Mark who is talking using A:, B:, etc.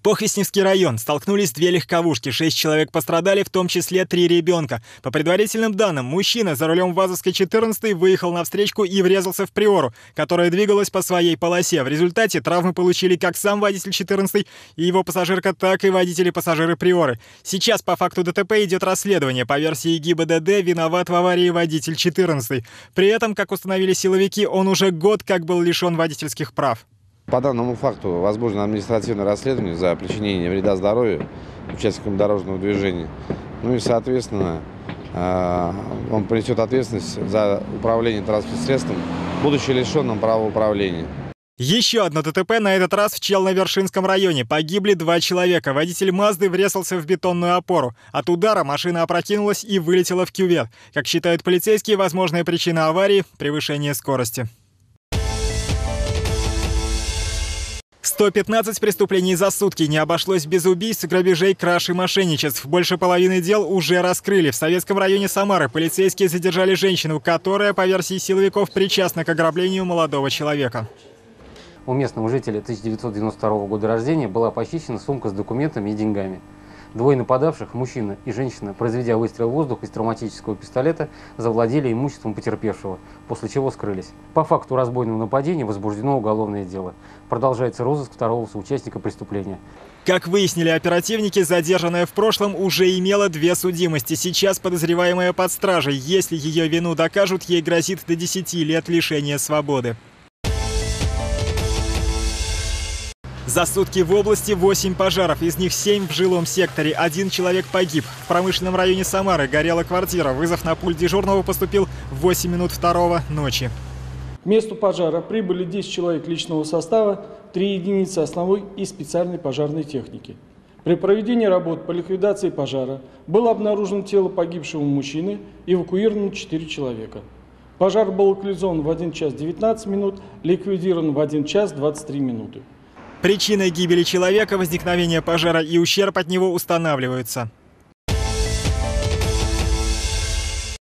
A: Похвестневский район. Столкнулись две легковушки. 6 человек пострадали, в том числе 3 ребенка. По предварительным данным, мужчина за рулем ВАЗовской 14 выехал на встречку и врезался в Приору, которая двигалась по своей полосе. В результате травмы получили как сам водитель 14 и его пассажирка, так и водители-пассажиры Приоры. Сейчас по факту ДТП идет расследование. По версии ГИБДД виноват в аварии водитель 14. При этом, как установили силовики, он уже год как был лишен водительских прав.
B: По данному факту возможно административное расследование за причинение вреда здоровью участникам дорожного движения. Ну и, соответственно, он понесет ответственность за управление транспортным средством, будучи лишенным права управления.
A: Еще одно ДТП, на этот раз в Челновершинском районе. Погибли 2 человека. Водитель Мазды врезался в бетонную опору. От удара машина опрокинулась и вылетела в кювет. Как считают полицейские, возможная причина аварии – превышение скорости. 115 преступлений за сутки. Не обошлось без убийств, грабежей, краж и мошенничеств. Больше половины дел уже раскрыли. В Советском районе Самары полицейские задержали женщину, которая, по версии силовиков, причастна к ограблению молодого человека.
C: У местного жителя 1992 года рождения была похищена сумка с документами и деньгами. Двое нападавших, мужчина и женщина, произведя выстрел в воздух из травматического пистолета, завладели имуществом потерпевшего, после чего скрылись. По факту разбойного нападения возбуждено уголовное дело. Продолжается розыск второго соучастника преступления.
A: Как выяснили оперативники, задержанная в прошлом уже имела 2 судимости. Сейчас подозреваемая под стражей. Если ее вину докажут, ей грозит до 10 лет лишения свободы. За сутки в области 8 пожаров, из них 7 в жилом секторе. 1 человек погиб. В промышленном районе Самары горела квартира. Вызов на пульт дежурного поступил в 8 минут 2 ночи.
D: К месту пожара прибыли 10 человек личного состава, 3 единицы основной и специальной пожарной техники. При проведении работ по ликвидации пожара было обнаружено тело погибшего мужчины, эвакуировано 4 человека. Пожар был локализован в 1 час 19 минут, ликвидирован в 1 час 23 минуты.
A: Причиной гибели человека, возникновения пожара и ущерб от него устанавливаются.